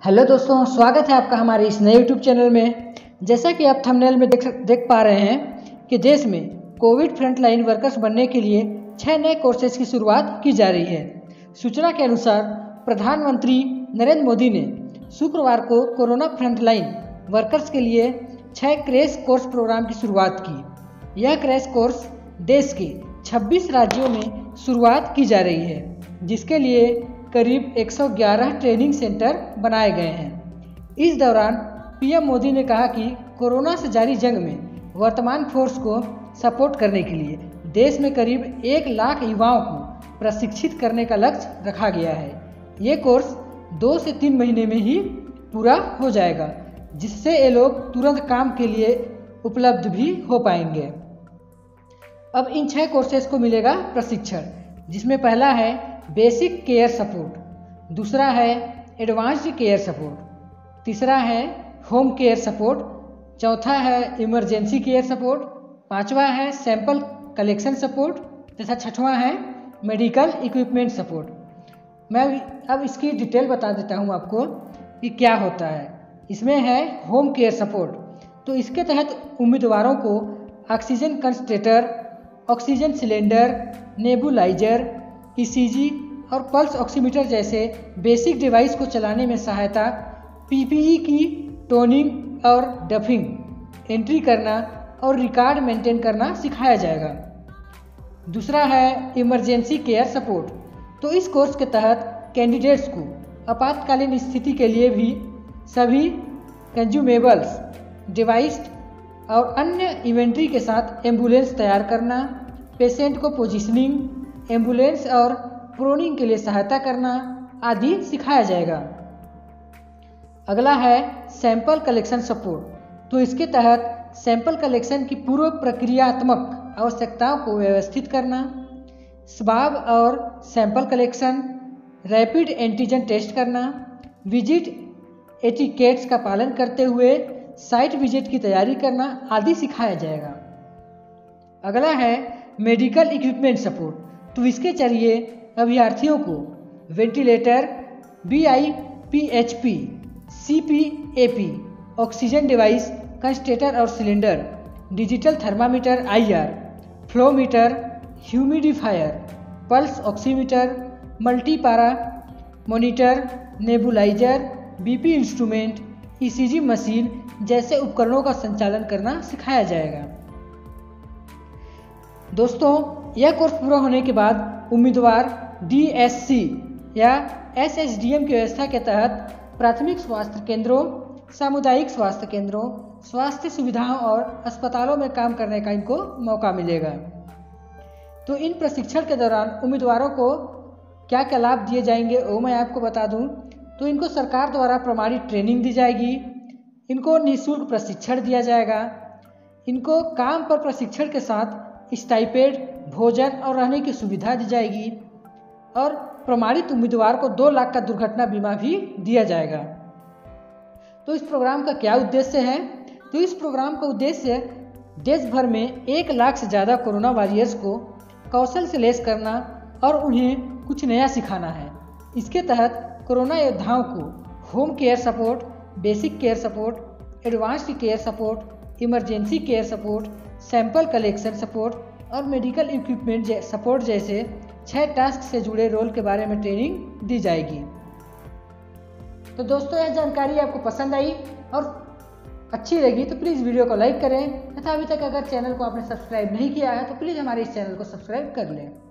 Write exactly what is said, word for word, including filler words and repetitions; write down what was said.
Hello दोस्तों, स्वागत है आपका हमारे इस नए यूट्यूब चैनल में। जैसा कि आप थंबनेल में देख देख पा रहे हैं कि देश में कोविड फ्रंटलाइन वर्कर्स बनने के लिए छह नए कोर्सेज की शुरुआत की जा रही है। सूचना के अनुसार प्रधानमंत्री नरेंद्र मोदी ने शुक्रवार को कोरोना फ्रंटलाइन वर्कर्स के लिए छह क्रैश कोर्स प्रोग्राम की शुरुआत की। यह क्रैश कोर्स देश के छब्बीस राज्यों में शुरुआत की जा रही है, जिसके लिए करीब एक सौ ग्यारह ट्रेनिंग सेंटर बनाए गए हैं। इस दौरान पीएम मोदी ने कहा कि कोरोना से जारी जंग में वर्तमान फोर्स को सपोर्ट करने के लिए देश में करीब एक लाख युवाओं को प्रशिक्षित करने का लक्ष्य रखा गया है। ये कोर्स दो से तीन महीने में ही पूरा हो जाएगा, जिससे ये लोग तुरंत काम के लिए उपलब्ध भी हो पाएंगे। अब इन छह कोर्सेज को मिलेगा प्रशिक्षण, जिसमें पहला है बेसिक केयर सपोर्ट, दूसरा है एडवांस्ड केयर सपोर्ट, तीसरा है होम केयर सपोर्ट, चौथा है इमरजेंसी केयर सपोर्ट, पांचवा है सैंपल कलेक्शन सपोर्ट तथा छठवां है मेडिकल इक्विपमेंट सपोर्ट। मैं अब इसकी डिटेल बता देता हूं आपको कि क्या होता है। इसमें है होम केयर सपोर्ट, तो इसके तहत उम्मीदवारों को oxygen concentrator, oxygen cylinder, nebuliser, ECG और पल्स ऑक्सीमीटर जैसे बेसिक डिवाइस को चलाने में सहायता, पीपीई की टोनिंग और डफिंग, एंट्री करना और रिकॉर्ड मेंटेन करना सिखाया जाएगा। दूसरा है इमरजेंसी केयर सपोर्ट, तो इस कोर्स के तहत कैंडिडेट्स को आपातकालीन स्थिति के लिए भी सभी कंज्यूमेबल्स, डिवाइस और अन्य इन्वेंट्री के साथ एम्बुलेंस तैयार करना, पेशेंट को पोजीशनिंग, एम्बुलेंस और प्रोनिंग के लिए सहायता करना आदि सिखाया जाएगा। अगला है सैंपल कलेक्शन सपोर्ट, तो इसके तहत सैंपल कलेक्शन की पूर्व प्रक्रियात्मक आवश्यकताओं को व्यवस्थित करना, स्वाब और sample collection, rapid antigen test करना, विजिट एटिकेट्स का पालन करते हुए साइट विजिट की तैयारी करना आदि सिखाया जाएगा। अगला है मेडिकल इक्विपमेंट सपोर्ट, तो इसके जरिए अभ्यर्थियों को ventilator, B I P H P, C P A P, oxygen device, concentrator और cylinder, digital thermometer I R, flowmeter, humidifier, pulse oximeter, multipara monitor, nebuliser, BP instrument, ECG machine जैसे उपकरणों का संचालन करना सिखाया जाएगा। दोस्तों, यह कोर्स पूरा होने के बाद उम्मीदवार डी एस सी या एस एच डी एम की व्यवस्था के तहत प्राथमिक स्वास्थ्य केंद्रों, सामुदायिक स्वास्थ्य केंद्रों, स्वास्थ्य सुविधाओं और अस्पतालों में काम करने का इनको मौका मिलेगा। तो इन प्रशिक्षण के दौरान उम्मीदवारों को क्या क्या लाभ दिए जाएंगे वो मैं आपको बता दूं। तो इनको सरकार द्वारा प्रमाणित ट्रेनिंग दी जाएगी, इनको निःशुल्क प्रशिक्षण दिया जाएगा, इनको काम पर प्रशिक्षण के साथ स्टाइपेंड, भोजन और रहने की सुविधा दी जाएगी और प्रमाणित उम्मीदवार को दो लाख का दुर्घटना बीमा भी दिया जाएगा। तो इस प्रोग्राम का क्या उद्देश्य है? तो इस प्रोग्राम का उद्देश्य देश भर में एक लाख से ज़्यादा कोरोना वॉरियर्स को कौशल से लैस करना और उन्हें कुछ नया सिखाना है। इसके तहत कोरोना योद्धाओं को home care support, basic care support, advanced care support, emergency care support, sample collection support और मेडिकल इक्विपमेंट सपोर्ट जैसे छह टास्क से जुड़े रोल के बारे में ट्रेनिंग दी जाएगी। तो दोस्तों, यह जानकारी आपको पसंद आई और अच्छी लगी तो प्लीज़ वीडियो को लाइक करें तथा अभी तक अगर चैनल को आपने सब्सक्राइब नहीं किया है तो प्लीज़ हमारे इस चैनल को सब्सक्राइब कर लें।